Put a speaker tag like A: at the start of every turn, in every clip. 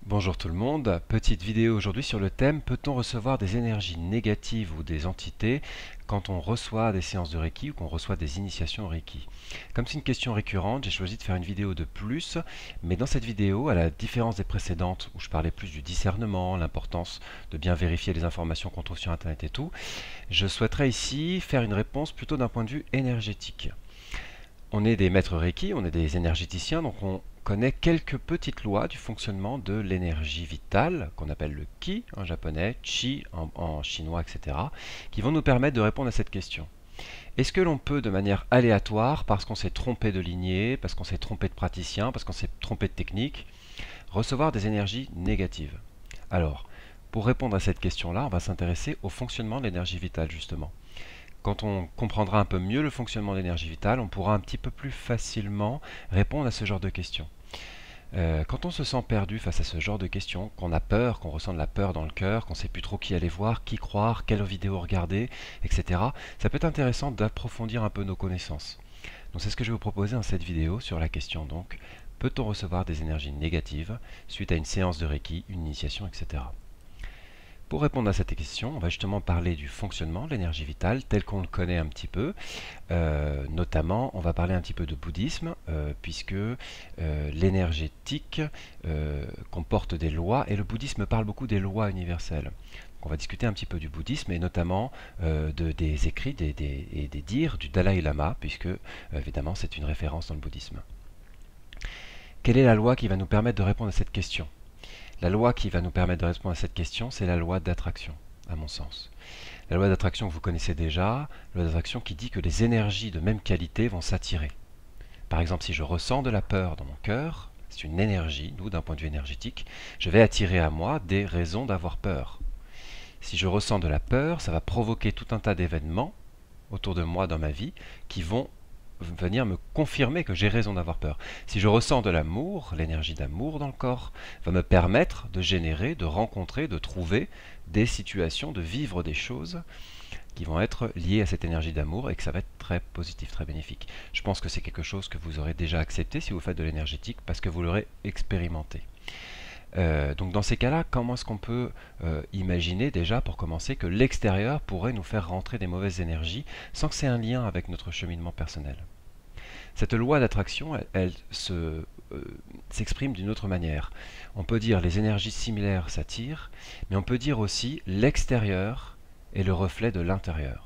A: Bonjour tout le monde, petite vidéo aujourd'hui sur le thème peut-on recevoir des énergies négatives ou des entités quand on reçoit des séances de Reiki ou qu'on reçoit des initiations au Reiki. Comme c'est une question récurrente, j'ai choisi de faire une vidéo de plus, mais dans cette vidéo, à la différence des précédentes où je parlais plus du discernement, l'importance de bien vérifier les informations qu'on trouve sur internet et tout, je souhaiterais ici faire une réponse plutôt d'un point de vue énergétique. On est des maîtres Reiki, on est des énergéticiens, donc on connaît quelques petites lois du fonctionnement de l'énergie vitale, qu'on appelle le Ki en japonais, Chi en chinois, etc., qui vont nous permettre de répondre à cette question. Est-ce que l'on peut, de manière aléatoire, parce qu'on s'est trompé de lignée, parce qu'on s'est trompé de praticien, parce qu'on s'est trompé de technique, recevoir des énergies négatives? Alors, pour répondre à cette question-là, on va s'intéresser au fonctionnement de l'énergie vitale, justement. Quand on comprendra un peu mieux le fonctionnement de l'énergie vitale, on pourra un petit peu plus facilement répondre à ce genre de questions. Quand on se sent perdu face à ce genre de questions, qu'on a peur, qu'on ressent de la peur dans le cœur, qu'on ne sait plus trop qui aller voir, qui croire, quelle vidéo regarder, etc., ça peut être intéressant d'approfondir un peu nos connaissances. Donc c'est ce que je vais vous proposer dans cette vidéo sur la question donc, peut-on recevoir des énergies négatives suite à une séance de Reiki, une initiation, etc. Pour répondre à cette question, on va justement parler du fonctionnement de l'énergie vitale tel qu'on le connaît un petit peu. Notamment, on va parler un petit peu de bouddhisme, puisque l'énergétique comporte des lois, et le bouddhisme parle beaucoup des lois universelles. Donc on va discuter un petit peu du bouddhisme, et notamment des écrits et des dires du Dalai Lama, puisque évidemment c'est une référence dans le bouddhisme. Quelle est la loi qui va nous permettre de répondre à cette question? La loi qui va nous permettre de répondre à cette question, c'est la loi d'attraction, à mon sens. La loi d'attraction que vous connaissez déjà, la loi d'attraction qui dit que les énergies de même qualité vont s'attirer. Par exemple, si je ressens de la peur dans mon cœur, c'est une énergie, nous, d'un point de vue énergétique, je vais attirer à moi des raisons d'avoir peur. Si je ressens de la peur, ça va provoquer tout un tas d'événements autour de moi dans ma vie qui vont venir me confirmer que j'ai raison d'avoir peur. Si je ressens de l'amour, l'énergie d'amour dans le corps va me permettre de générer, de rencontrer, de trouver des situations, de vivre des choses qui vont être liées à cette énergie d'amour et que ça va être très positif, très bénéfique. Je pense que c'est quelque chose que vous aurez déjà accepté si vous faites de l'énergétique parce que vous l'aurez expérimenté. Donc dans ces cas-là, comment est-ce qu'on peut imaginer déjà pour commencer que l'extérieur pourrait nous faire rentrer des mauvaises énergies sans que c'est un lien avec notre cheminement personnel? Cette loi d'attraction, s'exprime d'une autre manière. On peut dire les énergies similaires s'attirent, mais on peut dire aussi l'extérieur est le reflet de l'intérieur.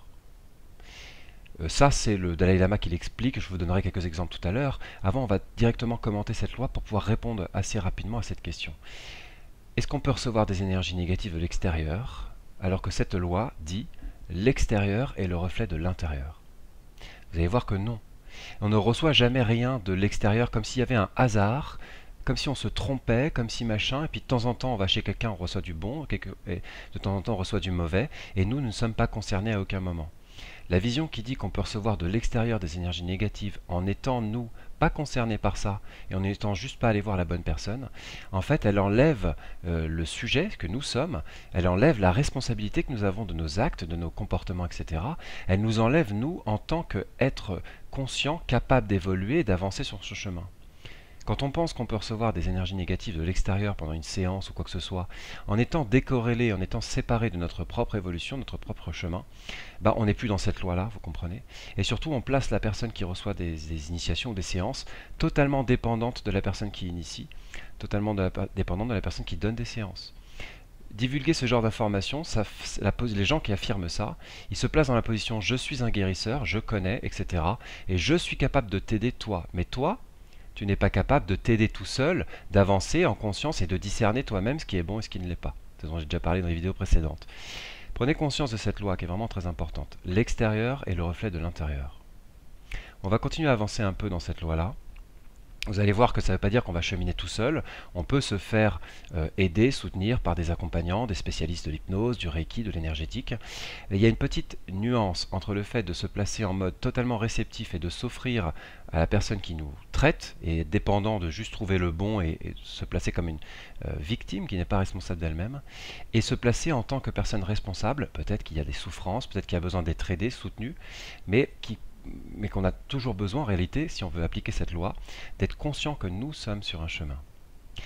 A: Ça, c'est le Dalai Lama qui l'explique, je vous donnerai quelques exemples tout à l'heure. Avant, on va directement commenter cette loi pour pouvoir répondre assez rapidement à cette question. Est-ce qu'on peut recevoir des énergies négatives de l'extérieur, alors que cette loi dit l'extérieur est le reflet de l'intérieur? Vous allez voir que non. On ne reçoit jamais rien de l'extérieur comme s'il y avait un hasard, comme si on se trompait, comme si machin, et puis de temps en temps on va chez quelqu'un, on reçoit du bon, et de temps en temps on reçoit du mauvais, et nous ne sommes pas concernés à aucun moment. La vision qui dit qu'on peut recevoir de l'extérieur des énergies négatives en étant, nous, pas concernés par ça et en n'étant juste pas allé voir la bonne personne, en fait, elle enlève le sujet que nous sommes, elle enlève la responsabilité que nous avons de nos actes, de nos comportements, etc. Elle nous enlève, nous, en tant qu'êtres conscients, capables d'évoluer et d'avancer sur ce chemin. Quand on pense qu'on peut recevoir des énergies négatives de l'extérieur pendant une séance ou quoi que ce soit, en étant décorrélé, en étant séparé de notre propre évolution, notre propre chemin, on n'est plus dans cette loi-là, vous comprenez? Et surtout, on place la personne qui reçoit des initiations ou des séances totalement dépendante de la personne qui initie, totalement dépendante de la personne qui donne des séances. Divulguer ce genre d'informations, les gens qui affirment ça, ils se placent dans la position je suis un guérisseur, je connais, etc. Et je suis capable de t'aider toi. Mais toi, tu n'es pas capable de t'aider tout seul, d'avancer en conscience et de discerner toi-même ce qui est bon et ce qui ne l'est pas. C'est ce dont j'ai déjà parlé dans les vidéos précédentes. Prenez conscience de cette loi qui est vraiment très importante. L'extérieur est le reflet de l'intérieur. On va continuer à avancer un peu dans cette loi-là. Vous allez voir que ça ne veut pas dire qu'on va cheminer tout seul. On peut se faire aider, soutenir par des accompagnants, des spécialistes de l'hypnose, du reiki, de l'énergétique. Il y a une petite nuance entre le fait de se placer en mode totalement réceptif et de s'offrir à la personne qui nous traite, et être dépendant de juste trouver le bon et se placer comme une victime qui n'est pas responsable d'elle-même, et se placer en tant que personne responsable, peut-être qu'il y a des souffrances, peut-être qu'il y a besoin d'être aidé, soutenu, mais qu'on a toujours besoin en réalité, si on veut appliquer cette loi, d'être conscient que nous sommes sur un chemin.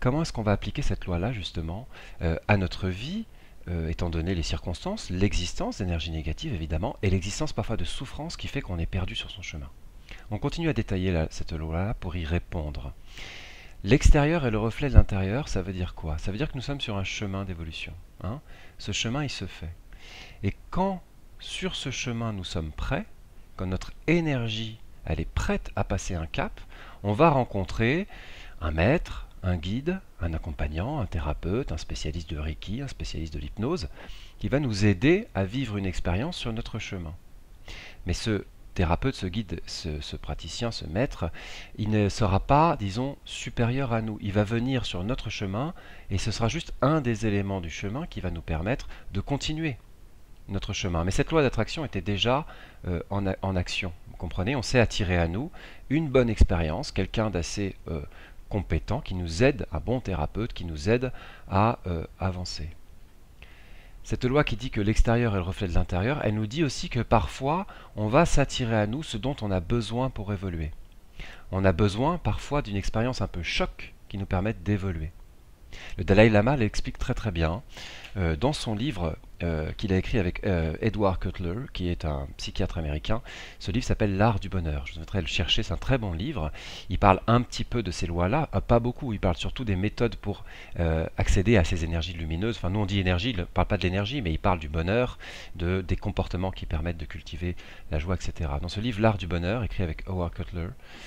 A: comment est-ce qu'on va appliquer cette loi-là, justement, à notre vie, étant donné les circonstances, l'existence d'énergie négative, évidemment, et l'existence parfois de souffrance qui fait qu'on est perdu sur son chemin. On continue à détailler cette loi-là pour y répondre. L'extérieur est le reflet de l'intérieur, ça veut dire quoi? Ça veut dire que nous sommes sur un chemin d'évolution. Hein. Ce chemin, il se fait. Et quand, sur ce chemin, nous sommes prêts, quand notre énergie, elle est prête à passer un cap, on va rencontrer un maître, un guide, un accompagnant, un thérapeute, un spécialiste de Reiki, un spécialiste de l'hypnose, qui va nous aider à vivre une expérience sur notre chemin. Mais ce thérapeute, ce guide, ce praticien, ce maître, il ne sera pas, disons, supérieur à nous. Il va venir sur notre chemin et ce sera juste un des éléments du chemin qui va nous permettre de continuer notre chemin. Mais cette loi d'attraction était déjà en action. Vous comprenez? On sait attirer à nous une bonne expérience, quelqu'un d'assez compétent qui nous aide, un bon thérapeute qui nous aide à avancer. Cette loi qui dit que l'extérieur est le reflet de l'intérieur, elle nous dit aussi que parfois on va s'attirer à nous ce dont on a besoin pour évoluer. On a besoin parfois d'une expérience un peu choc qui nous permette d'évoluer. Le Dalai Lama l'explique très très bien dans son livre qu'il a écrit avec Edward Cutler, qui est un psychiatre américain. Ce livre s'appelle L'Art du Bonheur. Je vous inviterai à le chercher, c'est un très bon livre. Il parle un petit peu de ces lois-là, pas beaucoup. Il parle surtout des méthodes pour accéder à ces énergies lumineuses. Enfin, nous on dit énergie, il ne parle pas de l'énergie, mais il parle du bonheur, des comportements qui permettent de cultiver la joie, etc. Dans ce livre L'Art du Bonheur, écrit avec Howard Cutler,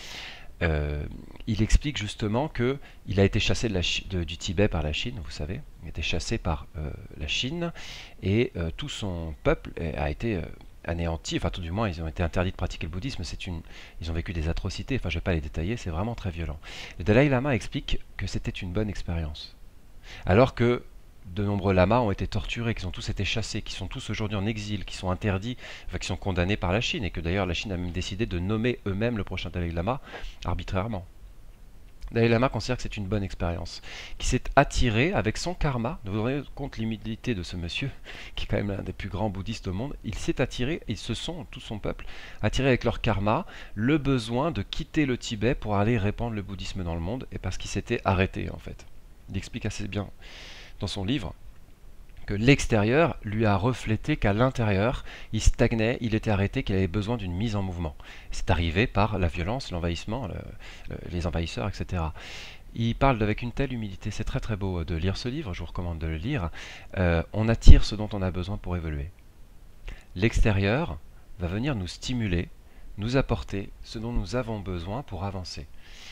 A: il explique justement qu'il a été chassé du Tibet par la Chine, vous savez. Il a été chassé par la Chine et tout son peuple a été anéanti. Enfin, tout du moins, ils ont été interdits de pratiquer le bouddhisme. Ils ont vécu des atrocités. Enfin, je ne vais pas les détailler, c'est vraiment très violent. Le Dalai Lama explique que c'était une bonne expérience. Alors que de nombreux lamas ont été torturés, qui ont tous été chassés, qui sont tous aujourd'hui en exil, qui sont interdits, enfin qui sont condamnés par la Chine, et que d'ailleurs la Chine a même décidé de nommer eux-mêmes le prochain Dalai Lama arbitrairement. Dalai Lama considère que c'est une bonne expérience, qui s'est attiré avec son karma. Vous vous rendez compte l'humilité de ce monsieur, qui est quand même l'un des plus grands bouddhistes au monde. Il s'est attiré, ils se sont, tout son peuple, attiré avec leur karma, le besoin de quitter le Tibet pour aller répandre le bouddhisme dans le monde, et parce qu'il s'était arrêté en fait. Il explique assez bien dans son livre que l'extérieur lui a reflété qu'à l'intérieur, il stagnait, il était arrêté, qu'il avait besoin d'une mise en mouvement. C'est arrivé par la violence, l'envahissement, les envahisseurs, etc. Il parle avec une telle humilité, c'est très très beau de lire ce livre, je vous recommande de le lire. On attire ce dont on a besoin pour évoluer. L'extérieur va venir nous stimuler, nous apporter ce dont nous avons besoin pour avancer.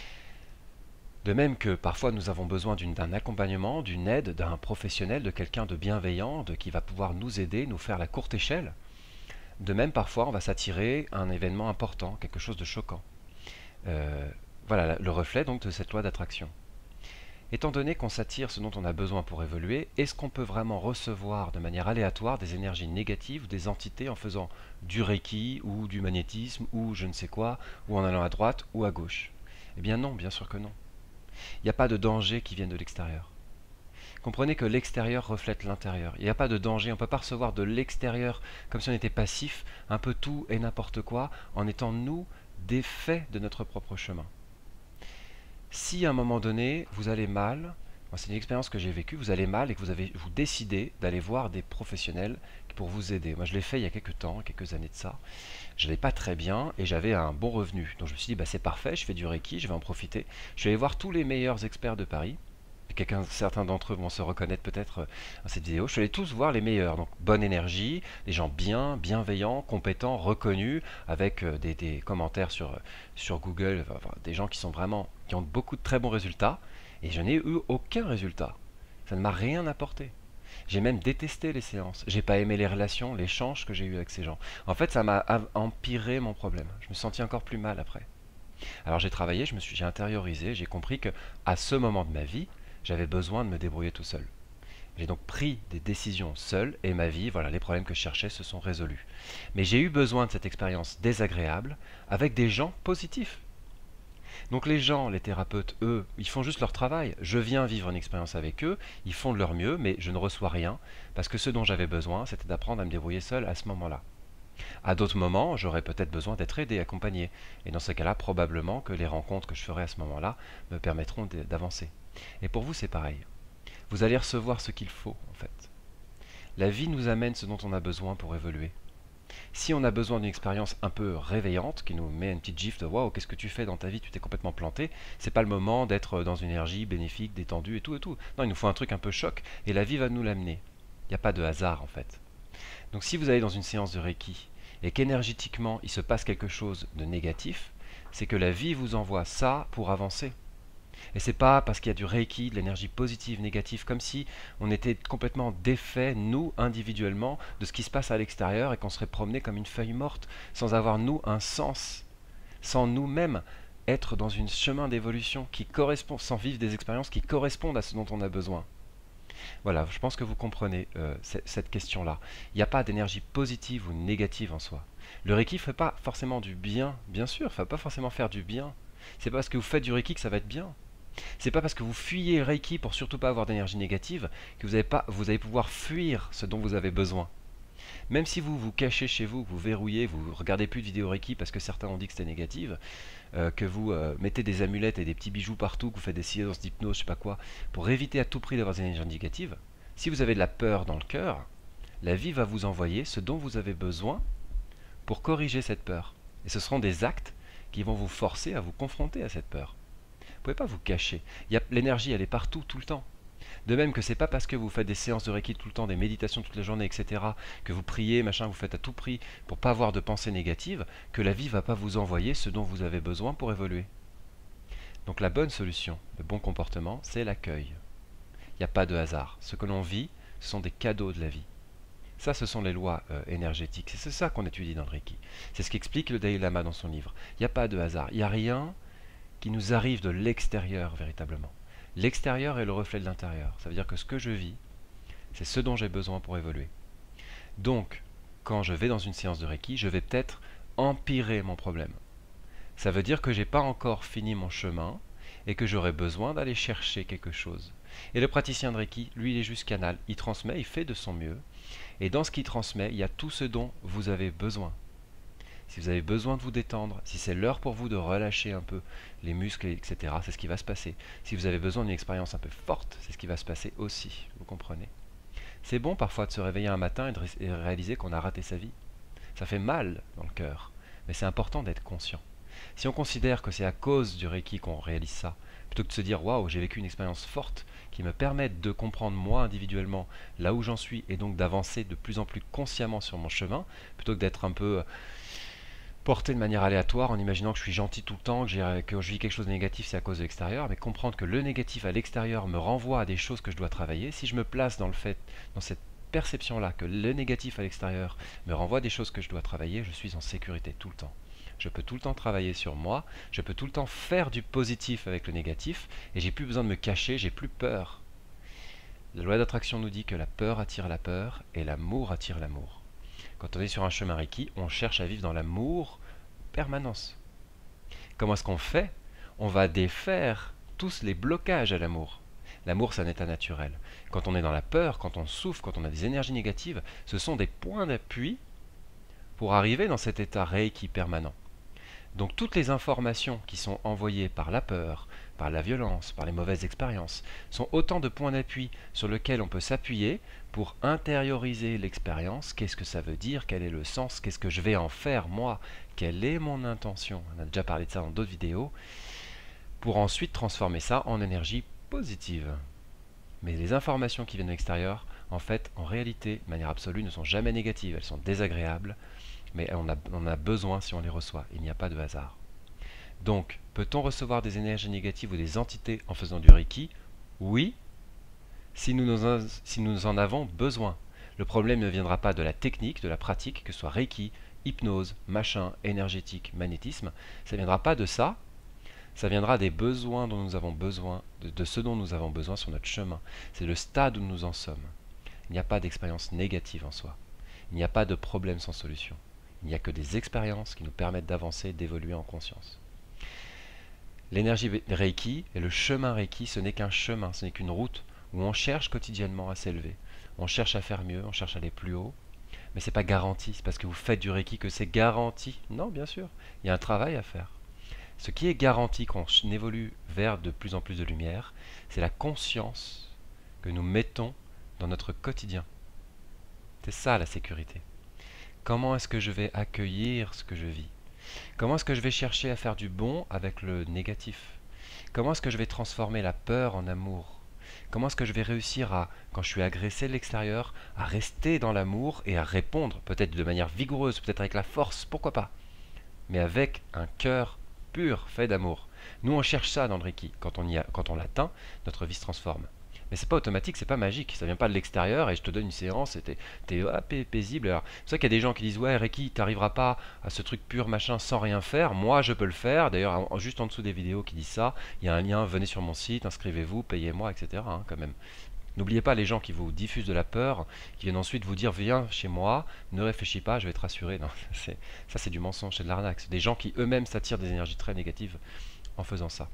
A: De même que parfois nous avons besoin d'un accompagnement, d'une aide, d'un professionnel, de quelqu'un de bienveillant, qui va pouvoir nous aider, nous faire la courte échelle. De même, parfois, on va s'attirer à un événement important, quelque chose de choquant. Voilà le reflet donc de cette loi d'attraction. Étant donné qu'on s'attire ce dont on a besoin pour évoluer, est-ce qu'on peut vraiment recevoir de manière aléatoire des énergies négatives ou des entités en faisant du Reiki ou du magnétisme ou je ne sais quoi, ou en allant à droite ou à gauche? Eh bien non, bien sûr que non. Il n'y a pas de danger qui vienne de l'extérieur. Comprenez que l'extérieur reflète l'intérieur. Il n'y a pas de danger, on ne peut pas recevoir de l'extérieur comme si on était passif, un peu tout et n'importe quoi, en étant nous des faits de notre propre chemin. Si à un moment donné, vous allez mal, c'est une expérience que j'ai vécue, vous allez mal et que vous décidez d'aller voir des professionnels pour vous aider. Moi je l'ai fait il y a quelques temps, quelques années de ça. Je n'allais pas très bien et j'avais un bon revenu. Donc je me suis dit, bah, c'est parfait, je fais du Reiki, je vais en profiter. Je suis allé voir tous les meilleurs experts de Paris. Certains d'entre eux vont se reconnaître peut-être dans cette vidéo. Je suis allé tous voir les meilleurs. Donc bonne énergie, des gens bienveillants, compétents, reconnus, avec des commentaires sur Google, enfin, des gens qui ont beaucoup de très bons résultats. Et je n'ai eu aucun résultat. Ça ne m'a rien apporté. J'ai même détesté les séances. J'ai pas aimé les relations, l'échange que j'ai eu avec ces gens. En fait, ça m'a empiré mon problème. Je me sentis encore plus mal après. Alors j'ai travaillé, j'ai intériorisé, j'ai compris que à ce moment de ma vie, j'avais besoin de me débrouiller tout seul. J'ai donc pris des décisions seul et ma vie, voilà, les problèmes que je cherchais se sont résolus. Mais j'ai eu besoin de cette expérience désagréable avec des gens positifs. Donc les gens, les thérapeutes, eux, ils font juste leur travail. Je viens vivre une expérience avec eux, ils font de leur mieux, mais je ne reçois rien, parce que ce dont j'avais besoin, c'était d'apprendre à me débrouiller seul à ce moment-là. À d'autres moments, j'aurais peut-être besoin d'être aidé, accompagné. Et dans ce cas-là, probablement que les rencontres que je ferai à ce moment-là me permettront d'avancer. Et pour vous, c'est pareil. Vous allez recevoir ce qu'il faut, en fait. La vie nous amène ce dont on a besoin pour évoluer. Si on a besoin d'une expérience un peu réveillante, qui nous met une petite gifle de waouh, qu'est-ce que tu fais dans ta vie, tu t'es complètement planté, c'est pas le moment d'être dans une énergie bénéfique, détendue et tout et tout. Non, il nous faut un truc un peu choc, et la vie va nous l'amener. Il n'y a pas de hasard en fait. Donc si vous allez dans une séance de Reiki, et qu'énergétiquement il se passe quelque chose de négatif, c'est que la vie vous envoie ça pour avancer. Et c'est pas parce qu'il y a du Reiki, de l'énergie positive, négative, comme si on était complètement défait, nous, individuellement, de ce qui se passe à l'extérieur et qu'on serait promené comme une feuille morte, sans avoir, nous, un sens, sans nous-mêmes être dans un chemin d'évolution qui correspond, sans vivre des expériences qui correspondent à ce dont on a besoin. Voilà, je pense que vous comprenez cette question-là. Il n'y a pas d'énergie positive ou négative en soi. Le Reiki ne fait pas forcément du bien, bien sûr, ne va pas forcément faire du bien. C'est pas parce que vous faites du Reiki que ça va être bien. C'est pas parce que vous fuyez Reiki pour surtout pas avoir d'énergie négative que vous allez pouvoir fuir ce dont vous avez besoin. Même si vous vous cachez chez vous, que vous verrouillez, vous regardez plus de vidéos Reiki parce que certains ont dit que c'était négative, que vous mettez des amulettes et des petits bijoux partout, que vous faites des séances d'hypnose, je sais pas quoi, pour éviter à tout prix d'avoir des énergies négatives, si vous avez de la peur dans le cœur, la vie va vous envoyer ce dont vous avez besoin pour corriger cette peur. Et ce seront des actes qui vont vous forcer à vous confronter à cette peur. Vous ne pouvez pas vous cacher. L'énergie, elle est partout, tout le temps. De même que c'est pas parce que vous faites des séances de Reiki tout le temps, des méditations toute la journée, etc., que vous priez, machin, vous faites à tout prix pour pas avoir de pensées négatives, que la vie va pas vous envoyer ce dont vous avez besoin pour évoluer. Donc la bonne solution, le bon comportement, c'est l'accueil. Il n'y a pas de hasard. Ce que l'on vit, ce sont des cadeaux de la vie. Ça, ce sont les lois énergétiques. C'est ça qu'on étudie dans le Reiki. C'est ce qu'explique le Dalai Lama dans son livre. Il n'y a pas de hasard. Il n'y a rien qui nous arrive de l'extérieur véritablement. L'extérieur est le reflet de l'intérieur. Ça veut dire que ce que je vis, c'est ce dont j'ai besoin pour évoluer. Donc, quand je vais dans une séance de Reiki, je vais peut-être empirer mon problème. Ça veut dire que j'ai pas encore fini mon chemin et que j'aurai besoin d'aller chercher quelque chose. Et le praticien de Reiki, lui, il est juste canal. Il transmet, il fait de son mieux. Et dans ce qu'il transmet, il y a tout ce dont vous avez besoin. Si vous avez besoin de vous détendre, si c'est l'heure pour vous de relâcher un peu les muscles, etc., c'est ce qui va se passer. Si vous avez besoin d'une expérience un peu forte, c'est ce qui va se passer aussi. Vous comprenez? C'est bon parfois de se réveiller un matin et de réaliser qu'on a raté sa vie. Ça fait mal dans le cœur, mais c'est important d'être conscient. Si on considère que c'est à cause du Reiki qu'on réalise ça, plutôt que de se dire waouh, j'ai vécu une expérience forte qui me permette de comprendre moi individuellement là où j'en suis et donc d'avancer de plus en plus consciemment sur mon chemin, plutôt que d'être un peu porté de manière aléatoire en imaginant que je suis gentil tout le temps, que je vis quelque chose de négatif, c'est à cause de l'extérieur, mais comprendre que le négatif à l'extérieur me renvoie à des choses que je dois travailler. Si je me place dans cette perception-là, que le négatif à l'extérieur me renvoie à des choses que je dois travailler, je suis en sécurité tout le temps. Je peux tout le temps travailler sur moi, je peux tout le temps faire du positif avec le négatif, et j'ai plus besoin de me cacher, j'ai plus peur. La loi d'attraction nous dit que la peur attire la peur, et l'amour attire l'amour. Quand on est sur un chemin Reiki, on cherche à vivre dans l'amour permanence. Comment est-ce qu'on fait? On va défaire tous les blocages à l'amour. L'amour, c'est un état naturel. Quand on est dans la peur, quand on souffre, quand on a des énergies négatives, ce sont des points d'appui pour arriver dans cet état Reiki permanent. Donc toutes les informations qui sont envoyées par la peur, par la violence, par les mauvaises expériences, sont autant de points d'appui sur lesquels on peut s'appuyer pour intérioriser l'expérience. Qu'est-ce que ça veut dire? Quel est le sens? Qu'est-ce que je vais en faire moi? Quelle est mon intention? On a déjà parlé de ça dans d'autres vidéos. Pour ensuite transformer ça en énergie positive. Mais les informations qui viennent de l'extérieur, en fait, en réalité, de manière absolue, ne sont jamais négatives. Elles sont désagréables, mais on en a besoin si on les reçoit. Il n'y a pas de hasard. Donc, peut-on recevoir des énergies négatives ou des entités en faisant du Reiki? Oui, si nous en avons besoin. Le problème ne viendra pas de la technique, de la pratique, que ce soit Reiki, hypnose, machin, énergétique, magnétisme. Ça ne viendra pas de ça. Ça viendra des besoins dont nous avons besoin, de ce dont nous avons besoin sur notre chemin. C'est le stade où nous en sommes. Il n'y a pas d'expérience négative en soi. Il n'y a pas de problème sans solution. Il n'y a que des expériences qui nous permettent d'avancer, d'évoluer en conscience. L'énergie Reiki et le chemin Reiki, ce n'est qu'un chemin, ce n'est qu'une route où on cherche quotidiennement à s'élever. On cherche à faire mieux, on cherche à aller plus haut. Mais ce n'est pas garanti, c'est parce que vous faites du Reiki que c'est garanti. Non, bien sûr, il y a un travail à faire. Ce qui est garanti qu'on évolue vers de plus en plus de lumière, c'est la conscience que nous mettons dans notre quotidien. C'est ça la sécurité. Comment est-ce que je vais accueillir ce que je vis? Comment est-ce que je vais chercher à faire du bon avec le négatif? Comment est-ce que je vais transformer la peur en amour? Comment est-ce que je vais réussir à, quand je suis agressé de l'extérieur, à rester dans l'amour et à répondre, peut-être de manière vigoureuse, peut-être avec la force, pourquoi pas, mais avec un cœur pur, fait d'amour. Nous, on cherche ça dans le Reiki. Quand on l'atteint, notre vie se transforme. Mais c'est pas automatique, c'est pas magique. Ça vient pas de l'extérieur et je te donne une séance et t'es paisible. Alors, c'est pour ça qu'il y a des gens qui disent ouais Reiki, t'arriveras pas à ce truc pur machin sans rien faire. Moi, je peux le faire. D'ailleurs, juste en dessous des vidéos qui disent ça, il y a un lien. Venez sur mon site, inscrivez-vous, payez-moi, etc. hein, quand même. N'oubliez pas les gens qui vous diffusent de la peur, qui viennent ensuite vous dire viens chez moi, ne réfléchis pas, je vais te rassurer. Non, ça c'est du mensonge, c'est de l'arnaque. C'est des gens qui eux-mêmes s'attirent des énergies très négatives en faisant ça.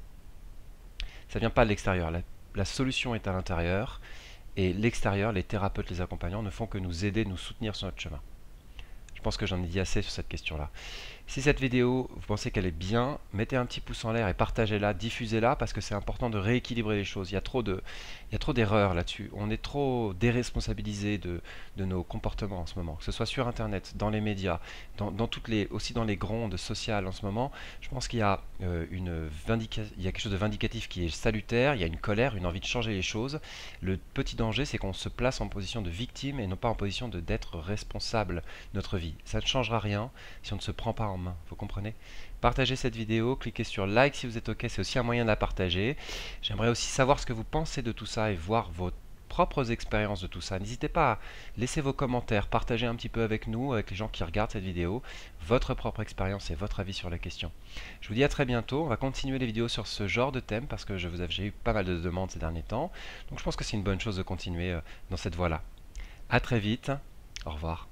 A: Ça vient pas de l'extérieur. La solution est à l'intérieur et l'extérieur, les thérapeutes, les accompagnants ne font que nous aider, nous soutenir sur notre chemin. Je pense que j'en ai dit assez sur cette question-là. Si cette vidéo, vous pensez qu'elle est bien, mettez un petit pouce en l'air et partagez-la, diffusez-la parce que c'est important de rééquilibrer les choses. Il y a trop d'erreurs là-dessus. On est trop déresponsabilisé de nos comportements en ce moment, que ce soit sur Internet, dans les médias, aussi dans les grondes sociales en ce moment. Je pense qu'il y a il y a quelque chose de vindicatif qui est salutaire, il y a une colère, une envie de changer les choses. Le petit danger, c'est qu'on se place en position de victime et non pas en position d'être responsable de notre vie. Ça ne changera rien si on ne se prend pas en main, vous comprenez? Partagez cette vidéo, cliquez sur like si vous êtes ok, c'est aussi un moyen de la partager. J'aimerais aussi savoir ce que vous pensez de tout ça et voir vos propres expériences de tout ça. N'hésitez pas à laisser vos commentaires, partagez un petit peu avec nous, avec les gens qui regardent cette vidéo, votre propre expérience et votre avis sur la question. Je vous dis à très bientôt, on va continuer les vidéos sur ce genre de thème parce que j'ai eu pas mal de demandes ces derniers temps, donc je pense que c'est une bonne chose de continuer dans cette voie-là. A très vite, au revoir.